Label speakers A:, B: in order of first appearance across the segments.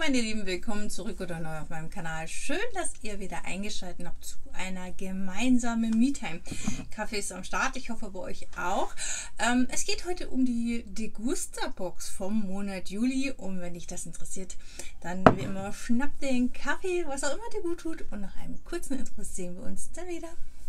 A: meine Lieben, willkommen zurück oder neu auf meinem Kanal. Schön, dass ihr wieder eingeschaltet habt zu einer gemeinsamen Me-Time. Kaffee ist am Start, ich hoffe bei euch auch. Es geht heute um die Degusta-Box vom Monat Juli und wenn dich das interessiert, dann wie immer schnappt den Kaffee, was auch immer dir gut tut und nach einem kurzen Intro sehen wir uns dann wieder.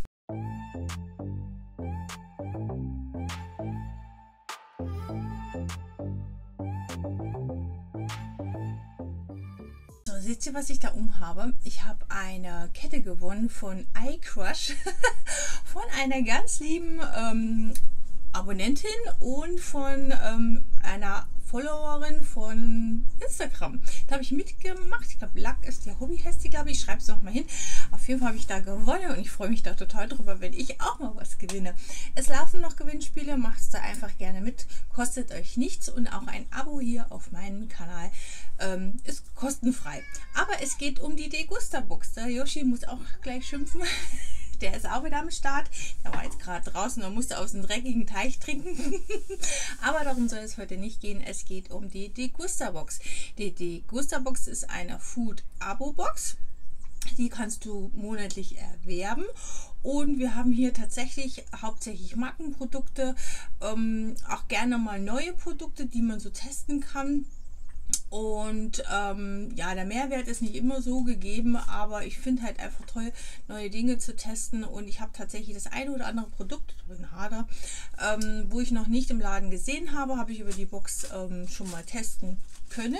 A: Seht ihr, was ich da umhabe? Ich habe eine Kette gewonnen von iCrush, von einer ganz lieben Abonnentin und von einer Followerin von Instagram. Da habe ich mitgemacht. Ich glaube, Lack ist ihr Hobby, heißt die, glaube ich. Ich schreibe es noch mal hin. Auf jeden Fall habe ich da gewonnen und ich freue mich da total drüber, wenn ich auch mal was gewinne. Es laufen noch Gewinnspiele, macht es da einfach gerne mit. Kostet euch nichts und auch ein Abo hier auf meinem Kanal ist kostenfrei. Aber es geht um die Degusta-Box. Der Yoshi muss auch gleich schimpfen. Der ist auch wieder am Start. Der war jetzt gerade draußen und musste aus dem dreckigen Teich trinken. Aber darum soll es heute nicht gehen. Es geht um die Degusta-Box. Die Degusta-Box ist eine Food-Abo-Box. Die kannst du monatlich erwerben. Und wir haben hier tatsächlich hauptsächlich Markenprodukte. Auch gerne mal neue Produkte, die man so testen kann. Und ja, der Mehrwert ist nicht immer so gegeben, aber ich finde halt einfach toll, neue Dinge zu testen. Und ich habe tatsächlich das eine oder andere Produkt, wo ich noch nicht im Laden gesehen habe, habe ich über die Box schon mal testen können.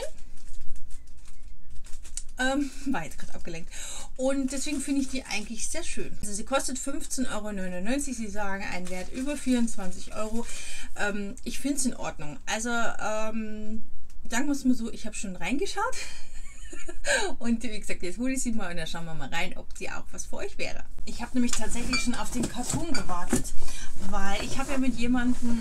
A: War jetzt gerade abgelenkt. Und deswegen finde ich die eigentlich sehr schön. Also sie kostet 15,99 €. Sie sagen einen Wert über 24 €. Ich finde es in Ordnung. Also sagen wir es mal so, ich habe schon reingeschaut und wie gesagt, jetzt hole ich sie mal und dann schauen wir mal rein, ob sie auch was für euch wäre. Ich habe nämlich tatsächlich schon auf den Karton gewartet, weil ich habe ja mit jemandem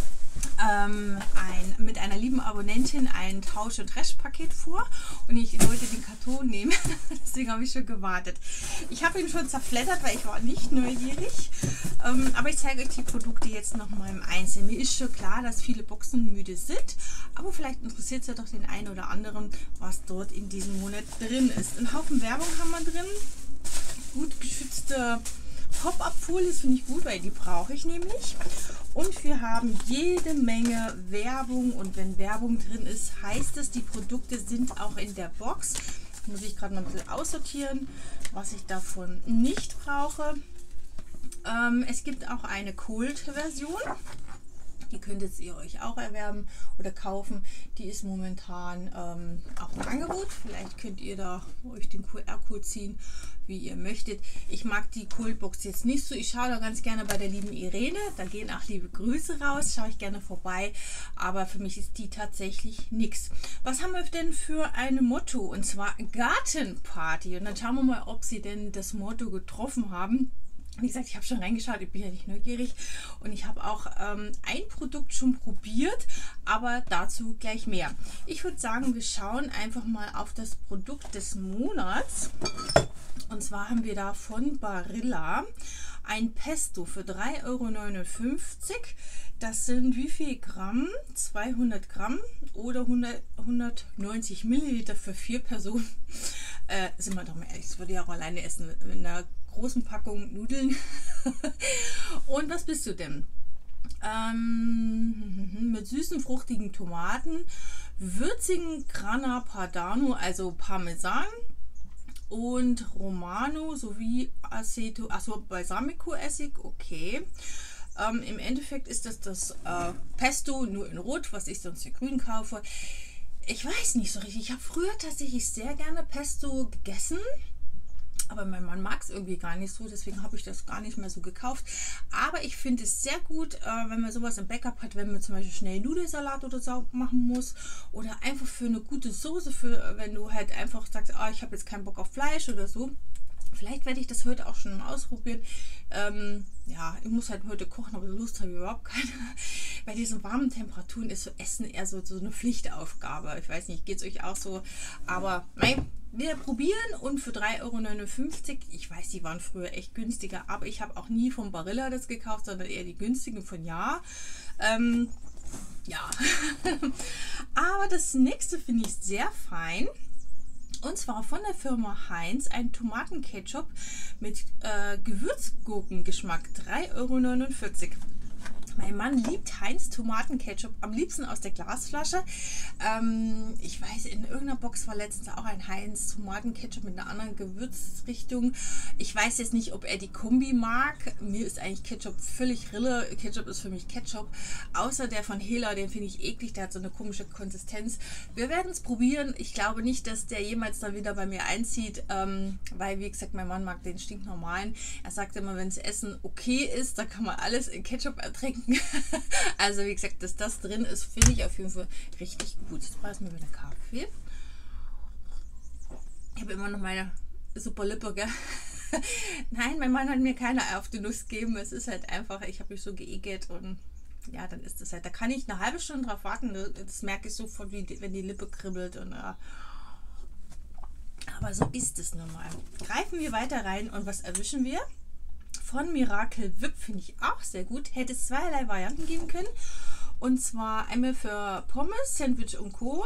A: mit einer lieben Abonnentin ein Tausch- und Restpaket vor und ich wollte den Karton nehmen, deswegen habe ich schon gewartet. Ich habe ihn schon zerfleddert, weil ich war nicht neugierig, aber ich zeige euch die Produkte jetzt noch mal im Einzelnen. Mir ist schon klar, dass viele Boxen müde sind, aber vielleicht interessiert es ja doch den einen oder anderen, was dort in diesem Monat drin ist. Ein Haufen Werbung haben wir drin, gut geschützte Pop-Up-Folie, das finde ich gut, weil die brauche ich nämlich. Und wir haben jede Menge Werbung und wenn Werbung drin ist, heißt es, die Produkte sind auch in der Box. Muss ich gerade noch ein bisschen aussortieren, was ich davon nicht brauche. Es gibt auch eine Cold-Version. Die könntet ihr euch auch erwerben oder kaufen. Die ist momentan auch im Angebot. Vielleicht könnt ihr da euch den QR-Code ziehen, wie ihr möchtet. Ich mag die Coldbox jetzt nicht so. Ich schaue da ganz gerne bei der lieben Irene. Da gehen auch liebe Grüße raus. Schaue ich gerne vorbei. Aber für mich ist die tatsächlich nichts. Was haben wir denn für ein Motto? Und zwar Gartenparty. Und dann schauen wir mal, ob sie denn das Motto getroffen haben. Wie gesagt, ich habe schon reingeschaut, ich bin ja nicht neugierig und ich habe auch ein Produkt schon probiert, aber dazu gleich mehr. Ich würde sagen, wir schauen einfach mal auf das Produkt des Monats. Und zwar haben wir da von Barilla ein Pesto für 3,59 €. Das sind wie viel Gramm? 200 Gramm oder 190 Milliliter für 4 Personen. Sind wir doch mal ehrlich, das würde ich auch alleine essen in einer großen Packung Nudeln. Und was bist du denn? Mit süßen, fruchtigen Tomaten, würzigen Grana Padano, also Parmesan und Romano sowie Aceto, achso, Balsamico-Essig, okay. Im Endeffekt ist das Pesto nur in Rot, was ich sonst in Grün kaufe. Ich weiß nicht so richtig. Ich habe früher tatsächlich sehr gerne Pesto gegessen. Aber mein Mann mag es irgendwie gar nicht so, deswegen habe ich das gar nicht mehr so gekauft. Aber ich finde es sehr gut, wenn man sowas im Backup hat, wenn man zum Beispiel schnell Nudelsalat oder so machen muss. Oder einfach für eine gute Soße, für wenn du halt einfach sagst, ich habe jetzt keinen Bock auf Fleisch oder so. Vielleicht werde ich das heute auch schon ausprobieren. Ja, ich muss halt heute kochen, aber Lust habe ich überhaupt keine. Bei diesen warmen Temperaturen ist so Essen eher so eine Pflichtaufgabe. Ich weiß nicht, geht es euch auch so? Aber nein, wir probieren und für 3,59 €, ich weiß, die waren früher echt günstiger, aber ich habe auch nie von Barilla das gekauft, sondern eher die günstigen von Ja. Ja, aber das nächste finde ich sehr fein. Und zwar von der Firma Heinz ein Tomatenketchup mit Gewürzgurkengeschmack, 3,49 €. Mein Mann liebt Heinz Tomatenketchup, am liebsten aus der Glasflasche. Ich weiß, in irgendeiner Box war letztens auch ein Heinz Tomatenketchup mit einer anderen Gewürzrichtung. Ich weiß jetzt nicht, ob er die Kombi mag. Mir ist eigentlich Ketchup völlig Rille. Ketchup ist für mich Ketchup. Außer der von Hela, den finde ich eklig. Der hat so eine komische Konsistenz. Wir werden es probieren. Ich glaube nicht, dass der jemals dann wieder bei mir einzieht, weil, wie gesagt, mein Mann mag den stinknormalen. Er sagt immer, wenn das Essen okay ist, dann kann man alles in Ketchup ertränken. Also wie gesagt, dass das drin ist, finde ich auf jeden Fall richtig gut. Jetzt brauche ich mir wieder Kaffee. Ich habe immer noch meine super Lippe, gell? Nein, mein Mann hat mir keine auf die Nuss gegeben. Es ist halt einfach, ich habe mich so geekelt und ja, dann ist es halt. Da kann ich eine halbe Stunde drauf warten. Das merke ich sofort, wenn die Lippe kribbelt. Und, aber so ist es nun mal. Greifen wir weiter rein und was erwischen wir? Von Miracle Whip finde ich auch sehr gut. Hätte es zweierlei Varianten geben können. Und zwar einmal für Pommes, Sandwich und Co.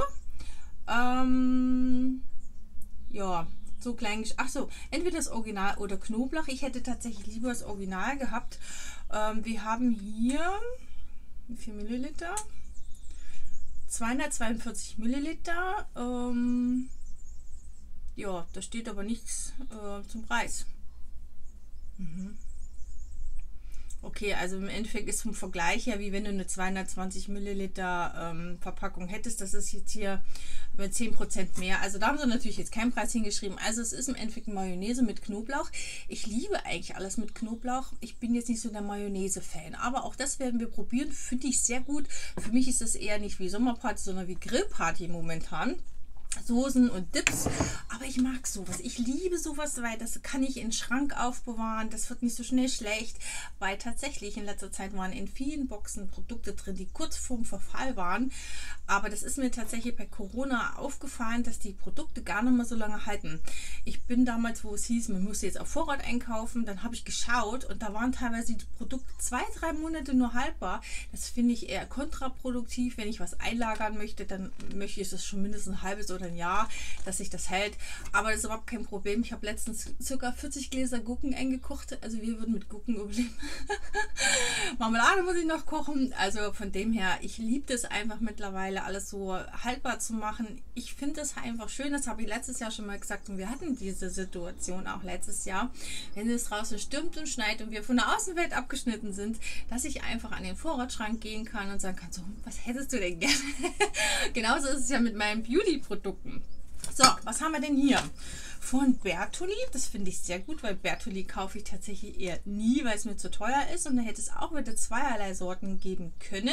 A: Ja, so klein. Ach so, entweder das Original oder Knoblauch. Ich hätte tatsächlich lieber das Original gehabt. Wir haben hier, wie viel Milliliter? 242 Milliliter. Ja, da steht aber nichts zum Preis. Okay, also im Endeffekt ist vom Vergleich her, wie wenn du eine 220 Milliliter Verpackung hättest. Das ist jetzt hier mit 10% mehr. Also da haben sie natürlich jetzt keinen Preis hingeschrieben. Also es ist im Endeffekt Mayonnaise mit Knoblauch. Ich liebe eigentlich alles mit Knoblauch. Ich bin jetzt nicht so der Mayonnaise-Fan. Aber auch das werden wir probieren. Finde ich sehr gut. Für mich ist es eher nicht wie Sommerparty, sondern wie Grillparty momentan. Soßen und Dips, aber ich mag sowas. Ich liebe sowas, weil das kann ich in den Schrank aufbewahren. Das wird nicht so schnell schlecht, weil tatsächlich in letzter Zeit waren in vielen Boxen Produkte drin, die kurz vorm Verfall waren. Aber das ist mir tatsächlich bei Corona aufgefallen, dass die Produkte gar nicht mehr so lange halten. Ich bin damals, wo es hieß, man musste jetzt auf Vorrat einkaufen, dann habe ich geschaut und da waren teilweise die Produkte 2-3 Monate nur haltbar. Das finde ich eher kontraproduktiv. Wenn ich was einlagern möchte, dann möchte ich das schon mindestens ein halbes oder ein Jahr, dass sich das hält. Aber das ist überhaupt kein Problem. Ich habe letztens ca. 40 Gläser Gurken eingekocht. Also wir würden mit Gurken überleben. Marmelade muss ich noch kochen. Also von dem her, ich liebe das einfach mittlerweile, alles so haltbar zu machen. Ich finde das einfach schön. Das habe ich letztes Jahr schon mal gesagt und wir hatten diese Situation auch letztes Jahr, wenn es draußen stürmt und schneit und wir von der Außenwelt abgeschnitten sind, dass ich einfach an den Vorratsschrank gehen kann und sagen kann, so, was hättest du denn gerne? Genauso ist es ja mit meinen Beauty-Produkten. So, was haben wir denn hier? Von Bertolli, das finde ich sehr gut, weil Bertolli kaufe ich tatsächlich eher nie, weil es mir zu teuer ist und da hätte es auch wieder zweierlei Sorten geben können.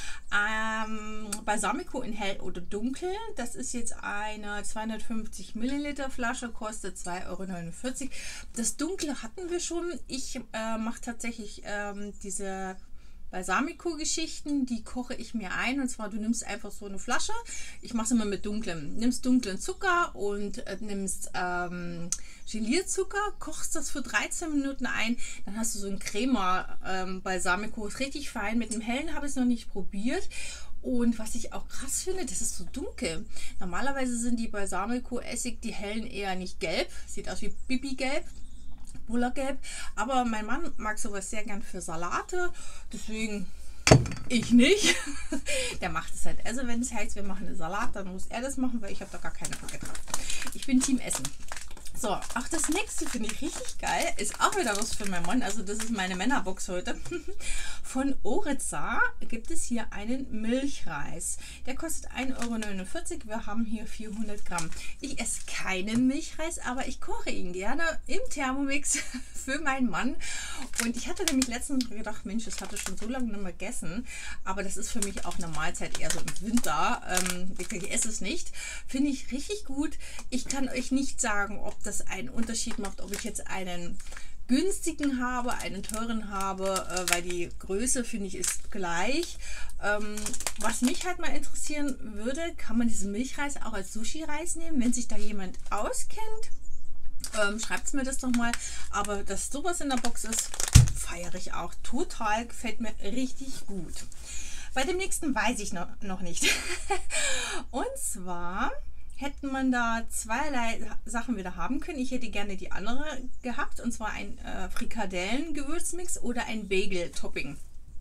A: Balsamico in hell oder dunkel, das ist jetzt eine 250 Milliliter Flasche, kostet 2,49 €. Das dunkle hatten wir schon. Ich mache tatsächlich diese Balsamico-Geschichten, die koche ich mir ein und zwar du nimmst einfach so eine Flasche, ich mache es immer mit dunklem, nimmst dunklen Zucker und nimmst Gelierzucker, kochst das für 13 Minuten ein, dann hast du so ein Crema Balsamico, ist richtig fein, mit dem hellen habe ich es noch nicht probiert. Und was ich auch krass finde, das ist so dunkel. Normalerweise sind die Balsamico-Essig, die hellen eher nicht gelb, sieht aus wie Bibi-Gelb. Bullergelb, aber mein Mann mag sowas sehr gern für Salate, deswegen ich nicht. Der macht es halt. Also wenn es heißt, wir machen einen Salat, dann muss er das machen, weil ich habe da gar keine Frage drauf. Ich bin Team Essen. So, auch das nächste finde ich richtig geil. Ist auch wieder was für meinen Mann. Also das ist meine Männerbox heute. Von Oryza gibt es hier einen Milchreis. Der kostet 1,49 €. Wir haben hier 400 Gramm. Ich esse keinen Milchreis, aber ich koche ihn gerne im Thermomix für meinen Mann. Und ich hatte nämlich letztens gedacht, Mensch, das hatte schon so lange nicht mehr gegessen. Aber das ist für mich auch eine Mahlzeit eher so im Winter. Ich esse es nicht. Finde ich richtig gut. Ich kann euch nicht sagen, ob das einen Unterschied macht, ob ich jetzt einen günstigen habe, einen teuren habe, weil die Größe, finde ich, ist gleich. Was mich halt mal interessieren würde, kann man diesen Milchreis auch als Sushi-Reis nehmen, wenn sich da jemand auskennt? Schreibt es mir das doch mal. Aber dass sowas in der Box ist, feiere ich auch total, gefällt mir richtig gut. Bei dem nächsten weiß ich noch nicht. Und zwar hätte man da zweierlei Sachen wieder haben können. Ich hätte gerne die andere gehabt, und zwar ein Frikadellen-Gewürzmix oder ein Bagel-Topping.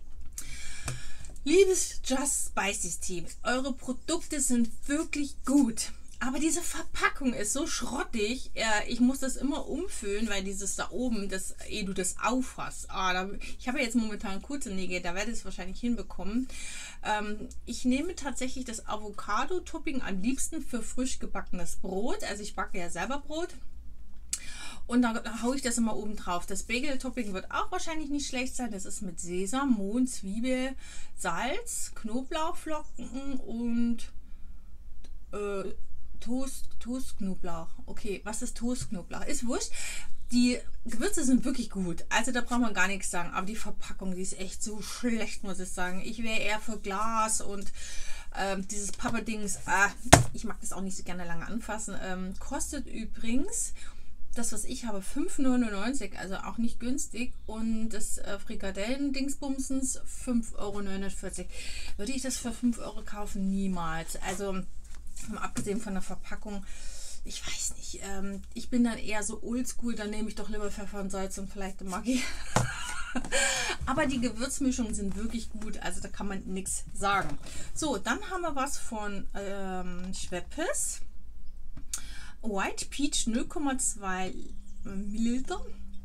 A: Liebes Just Spices Team, eure Produkte sind wirklich gut. Aber diese Verpackung ist so schrottig. Ich muss das immer umfüllen, weil dieses da oben, ehe du das aufhast. Ich habe ja jetzt momentan kurze Nägel, da werde ich es wahrscheinlich hinbekommen. Ich nehme tatsächlich das Avocado-Topping am liebsten für frisch gebackenes Brot. Also ich backe ja selber Brot. Und da haue ich das immer oben drauf. Das Bagel-Topping wird auch wahrscheinlich nicht schlecht sein. Das ist mit Sesam, Mohn, Zwiebel, Salz, Knoblauchflocken und Toastknoblauch. Okay, was ist Toastknoblauch? Ist wurscht. Die Gewürze sind wirklich gut. Also da braucht man gar nichts sagen. Aber die Verpackung, die ist echt so schlecht, muss ich sagen. Ich wäre eher für Glas und dieses Papperdings. Ich mag das auch nicht so gerne lange anfassen. Kostet übrigens, das was ich habe, 5,99 €, also auch nicht günstig. Und das Frikadellen-Dingsbumsens 5,49 €. Würde ich das für 5 € kaufen? Niemals. Also abgesehen von der Verpackung, ich weiß nicht, ich bin dann eher so oldschool, dann nehme ich doch lieber Pfeffer und Salz und vielleicht Maggi. Aber die Gewürzmischungen sind wirklich gut, also da kann man nichts sagen. So, dann haben wir was von Schweppes. White Peach 0,2 Milliliter.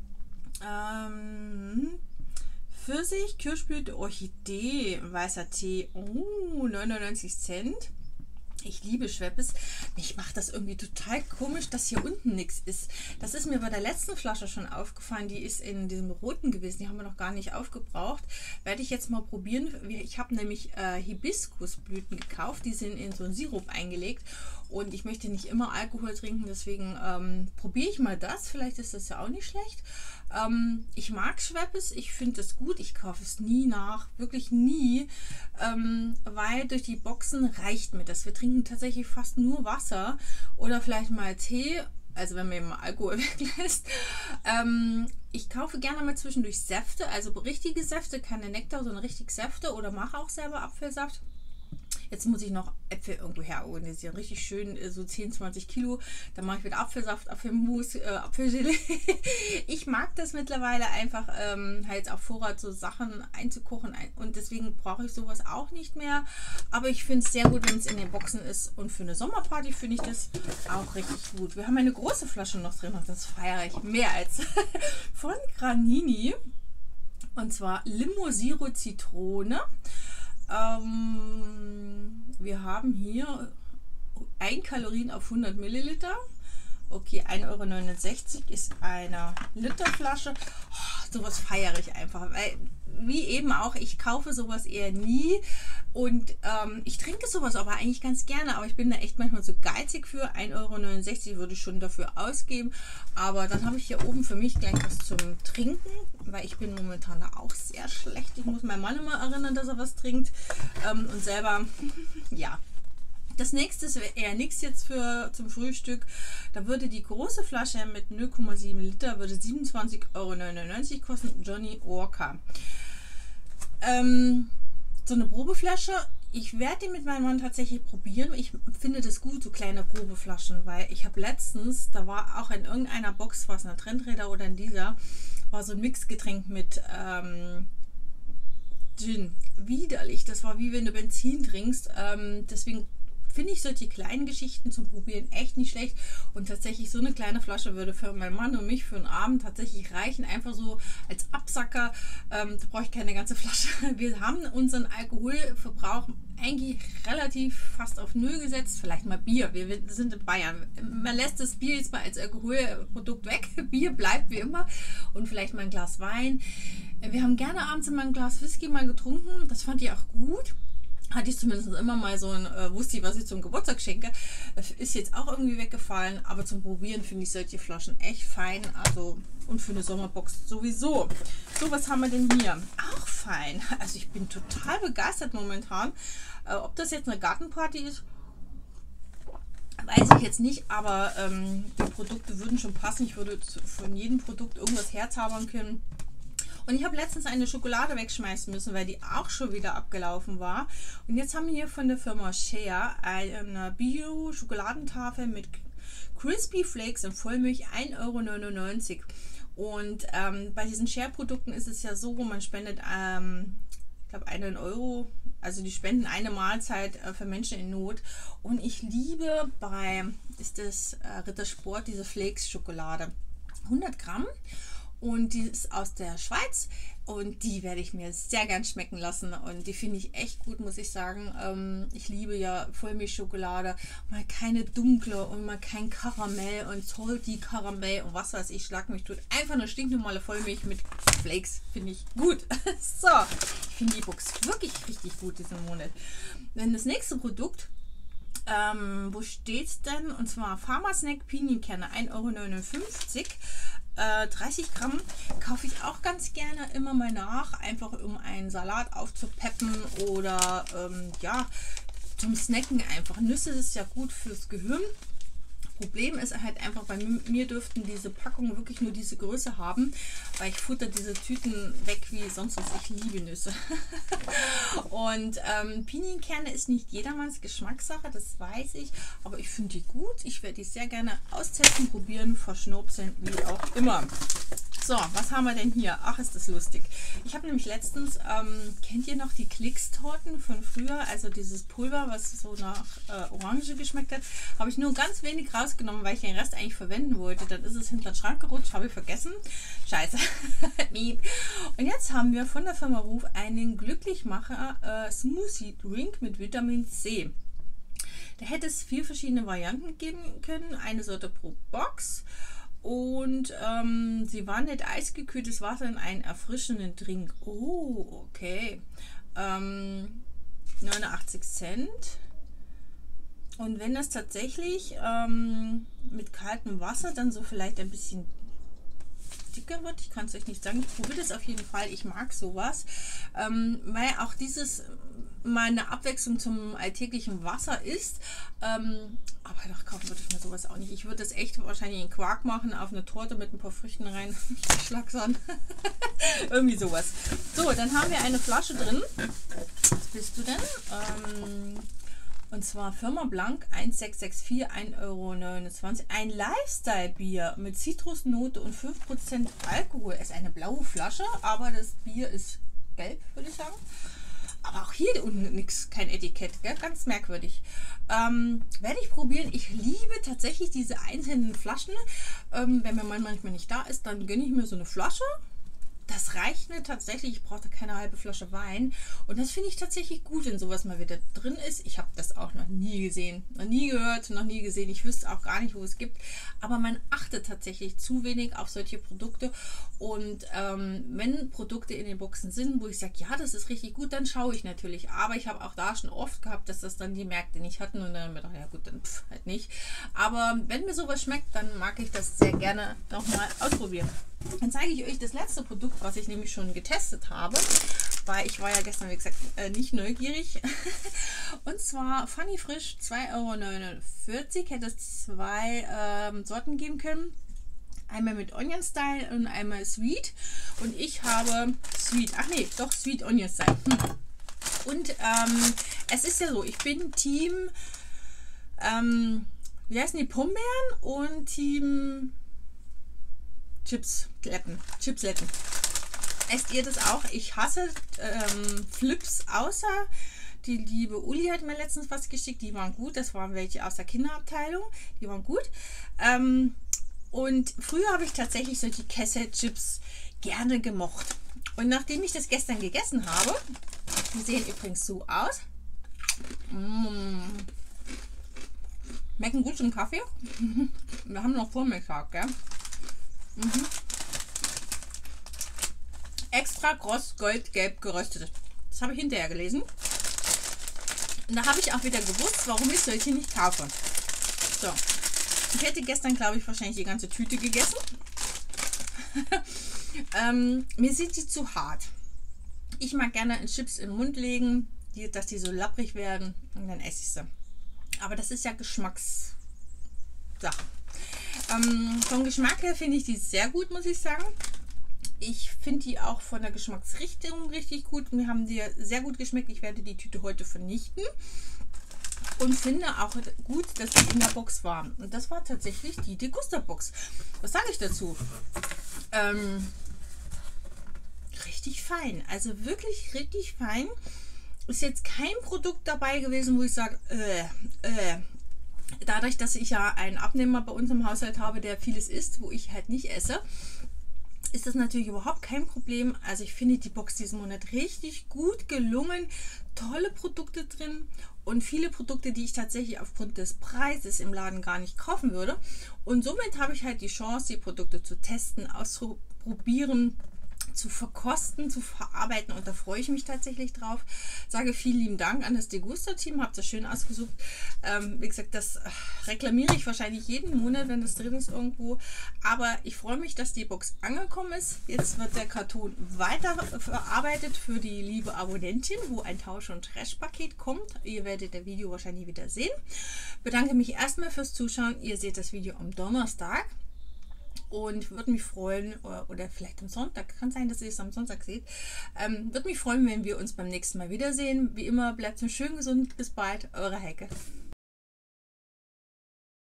A: Pfirsich, Kirschblüte, Orchidee, weißer Tee, 99 Cent. Ich liebe Schweppes. Mich macht das irgendwie total komisch, dass hier unten nichts ist. Das ist mir bei der letzten Flasche schon aufgefallen. Die ist in diesem roten gewesen. Die haben wir noch gar nicht aufgebraucht. Werde ich jetzt mal probieren. Ich habe nämlich Hibiskusblüten gekauft. Die sind in so einen Sirup eingelegt. Und ich möchte nicht immer Alkohol trinken. Deswegen probiere ich mal das. Vielleicht ist das ja auch nicht schlecht. Ich mag Schweppes. Ich finde das gut. Ich kaufe es nie nach. Wirklich nie. Weil durch die Boxen reicht mir das. Wir trinken tatsächlich fast nur Wasser oder vielleicht mal Tee, also wenn man eben Alkohol weglässt. Ich kaufe gerne mal zwischendurch Säfte, also richtige Säfte, keine Nektar, sondern richtig Säfte, oder mache auch selber Apfelsaft. Jetzt muss ich noch Äpfel irgendwo her organisieren. Richtig schön, so 10, 20 Kilo. Dann mache ich wieder Apfelsaft, Apfelmus, Apfelgelee. Ich mag das mittlerweile einfach, halt auf Vorrat so Sachen einzukochen. Und deswegen brauche ich sowas auch nicht mehr. Aber ich finde es sehr gut, wenn es in den Boxen ist. Und für eine Sommerparty finde ich das auch richtig gut. Wir haben eine große Flasche noch drin. Und das feiere ich mehr als von Granini. Und zwar Limo Zero Zitrone. Wir haben hier 1 Kalorien auf 100 Milliliter. Okay, 1,69 € ist eine Literflasche. Oh, sowas feiere ich einfach. Weil, wie eben auch, ich kaufe sowas eher nie. Und ich trinke sowas aber eigentlich ganz gerne. Aber ich bin da echt manchmal so geizig für. 1,69 € würde ich schon dafür ausgeben. Aber dann habe ich hier oben für mich gleich was zum Trinken. Weil ich bin momentan da auch sehr schlecht. Ich muss meinen Mann immer erinnern, dass er was trinkt. Und selber, ja. Das nächste ist eher nichts jetzt zum Frühstück. Da würde die große Flasche mit 0,7 Liter würde 27,99 € kosten. Johnnie Walker. So eine Probeflasche. Ich werde die mit meinem Mann tatsächlich probieren. Ich finde das gut, so kleine Probeflaschen, weil ich habe letztens, da war auch in irgendeiner Box, was in der Trendräder oder in dieser, war so ein Mixgetränk mit Gin. Widerlich. Das war wie wenn du Benzin trinkst. Deswegen finde ich solche kleinen Geschichten zum Probieren echt nicht schlecht. Und tatsächlich so eine kleine Flasche würde für meinen Mann und mich für einen Abend tatsächlich reichen. Einfach so als Absacker. Da brauche ich keine ganze Flasche. Wir haben unseren Alkoholverbrauch eigentlich relativ fast auf Null gesetzt. Vielleicht mal Bier. Wir sind in Bayern. Man lässt das Bier jetzt mal als Alkoholprodukt weg. Bier bleibt wie immer. Und vielleicht mal ein Glas Wein. Wir haben gerne abends immer ein Glas Whisky mal getrunken. Das fand ich auch gut. Hatte ich zumindest immer mal so ein, wusste ich, was ich zum Geburtstag schenke. Ist jetzt auch irgendwie weggefallen, aber zum Probieren finde ich solche Flaschen echt fein. Also, und für eine Sommerbox sowieso. So, was haben wir denn hier? Auch fein. Also ich bin total begeistert momentan. Ob das jetzt eine Gartenparty ist, weiß ich jetzt nicht, aber die Produkte würden schon passen. Ich würde von jedem Produkt irgendwas herzaubern können. Und ich habe letztens eine Schokolade wegschmeißen müssen, weil die auch schon wieder abgelaufen war. Und jetzt haben wir hier von der Firma Share eine Bio-Schokoladentafel mit Crispy Flakes und Vollmilch, 1,99 Euro. Und bei diesen Share-Produkten ist es ja so, man spendet, ich glaube, 1 Euro. Also die spenden eine Mahlzeit für Menschen in Not. Und ich liebe ist das Rittersport, diese Flakes-Schokolade. 100 Gramm. Und die ist aus der Schweiz und die werde ich mir sehr gern schmecken lassen und die finde ich echt gut, muss ich sagen. Ich liebe ja Vollmilchschokolade, mal keine dunkle und mal kein Karamell und salty Karamell und was weiß ich, schlag mich tot. Einfach eine stinknormale Vollmilch mit Flakes, finde ich gut. So, ich finde die Box wirklich richtig gut diesen Monat. Dann das nächste Produkt, wo steht's denn? Und zwar Pharma-Snack Pinienkerne, 1,59 Euro. 30 Gramm kaufe ich auch ganz gerne immer mal nach, einfach um einen Salat aufzupeppen oder ja, zum Snacken einfach. Nüsse ist ja gut fürs Gehirn. Problem ist halt einfach, bei mir dürften diese Packungen wirklich nur diese Größe haben, weil ich futter diese Tüten weg wie sonst was. Ich liebe Nüsse. Und Pinienkerne ist nicht jedermanns Geschmackssache, das weiß ich, aber ich finde die gut. Ich werde die sehr gerne austesten, probieren, verschnurpseln, wie auch immer. So, was haben wir denn hier? Ach, ist das lustig. Ich habe nämlich letztens, kennt ihr noch die Klicks-Torten von früher? Also dieses Pulver, was so nach Orange geschmeckt hat, habe ich nur ganz wenig rausgenommen, weil ich den Rest eigentlich verwenden wollte. Dann ist es hinter den Schrank gerutscht, habe ich vergessen. Scheiße. Und jetzt haben wir von der Firma Ruf einen Glücklichmacher Smoothie Drink mit Vitamin C. Da hätte es 4 verschiedene Varianten geben können, eine Sorte pro Box. Und sie wandelt eisgekühltes Wasser in einen erfrischenden Drink. Oh, okay. 89 Cent. Und wenn das tatsächlich mit kaltem Wasser dann so vielleicht ein bisschen dicker wird, ich kann es euch nicht sagen, ich probiere das auf jeden Fall, ich mag sowas, weil auch dieses mal eine Abwechslung zum alltäglichen Wasser ist, aber doch kaufen würde ich mir sowas auch nicht. Ich würde das echt wahrscheinlich in Quark machen, auf eine Torte mit ein paar Früchten rein, Schlagsahne, irgendwie sowas. So, dann haben wir eine Flasche drin. Was bist du denn? Und zwar Firma Blanc 1664, 1,29 Euro. Ein Lifestyle-Bier mit Zitrusnote und 5% Alkohol. Es ist eine blaue Flasche, aber das Bier ist gelb, würde ich sagen. Aber auch hier unten nichts, kein Etikett, gell? Ganz merkwürdig. Werde ich probieren. Ich liebe tatsächlich diese einzelnen Flaschen. Wenn mein Mann manchmal nicht da ist, dann gönne ich mir so eine Flasche. Das reicht mir tatsächlich. Ich brauchte keine halbe Flasche Wein. Und das finde ich tatsächlich gut, wenn sowas mal wieder drin ist. Ich habe das auch noch nie gesehen, noch nie gehört, noch nie gesehen. Ich wüsste auch gar nicht, wo es gibt. Aber man achtet tatsächlich zu wenig auf solche Produkte. Und wenn Produkte in den Boxen sind, wo ich sage, ja, das ist richtig gut, dann schaue ich natürlich. Aber ich habe auch da schon oft gehabt, dass das dann die Märkte nicht hatten. Und dann habe ich gedacht, ja gut, dann halt nicht. Aber wenn mir sowas schmeckt, dann mag ich das sehr gerne nochmal ausprobieren. Dann zeige ich euch das letzte Produkt, was ich nämlich schon getestet habe, weil ich war ja gestern, wie gesagt, nicht neugierig. Und zwar Funny Frisch, 2,49 Euro. Hätte es 2 Sorten geben können. Einmal mit Onion Style und einmal Sweet. Und ich habe Sweet, ach nee, doch Sweet Onion Style. Und es ist ja so, ich bin Team, wie heißen die, Pombeeren und Team Chipsletten. Esst ihr das auch? Ich hasse Flips, außer die liebe Uli hat mir letztens was geschickt. Die waren gut. Das waren welche aus der Kinderabteilung. Die waren gut. Und früher habe ich tatsächlich solche Kessel-Chips gerne gemocht. Und nachdem ich das gestern gegessen habe, die sehen übrigens so aus. Schmecken gut zum Kaffee. Wir haben noch Vormittag, gell? Extra kross goldgelb geröstet. Das habe ich hinterher gelesen. Und da habe ich auch wieder gewusst, warum ich solche nicht kaufe. So. Ich hätte gestern, glaube ich, wahrscheinlich die ganze Tüte gegessen. Mir sind die zu hart. Ich mag gerne Chips in den Mund legen, dass die so lapprig werden und dann esse ich sie. Aber das ist ja Geschmackssache. Vom Geschmack her finde ich die sehr gut, muss ich sagen. Ich finde die auch von der Geschmacksrichtung richtig gut. Mir haben die sehr gut geschmeckt. Ich werde die Tüte heute vernichten. Und finde auch gut, dass die in der Box waren. Und das war tatsächlich die Degusta-Box. Was sage ich dazu? Richtig fein. Also wirklich richtig fein. Ist jetzt kein Produkt dabei gewesen, wo ich sage, dadurch, dass ich ja einen Abnehmer bei uns im Haushalt habe, der vieles isst, wo ich halt nicht esse, ist das natürlich überhaupt kein Problem. Also ich finde die Box diesen Monat richtig gut gelungen. Tolle Produkte drin und viele Produkte, die ich tatsächlich aufgrund des Preises im Laden gar nicht kaufen würde. Und somit habe ich halt die Chance, die Produkte zu testen, auszuprobieren, zu verkosten, zu verarbeiten, und da freue ich mich tatsächlich drauf. Sage vielen lieben Dank an das Degusta-Team, habt ihr schön ausgesucht. Wie gesagt, das reklamiere ich wahrscheinlich jeden Monat, wenn das drin ist irgendwo, aber ich freue mich, dass die Box angekommen ist. Jetzt wird der Karton weiter verarbeitet für die liebe Abonnentin, wo ein Tausch- und Trash-Paket kommt. Ihr werdet das Video wahrscheinlich wieder sehen. Bedanke mich erstmal fürs Zuschauen. Ihr seht das Video am Donnerstag. Und würde mich freuen, oder vielleicht am Sonntag, kann sein, dass ihr es am Sonntag seht, würde mich freuen, wenn wir uns beim nächsten Mal wiedersehen. Wie immer, bleibt so schön gesund. Bis bald, eure Heike.